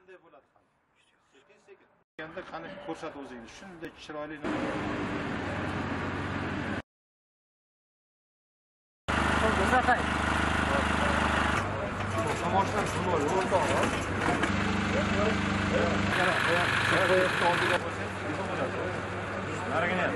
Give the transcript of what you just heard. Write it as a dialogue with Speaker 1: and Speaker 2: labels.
Speaker 1: qanday bo'ladi qani? Sekin-sekin. Endi qani ko'rsat o'zingiz. Shunday chiroyli
Speaker 2: Ko'rsatay.
Speaker 1: Samoshdan shunday o'rtoq. Narigini.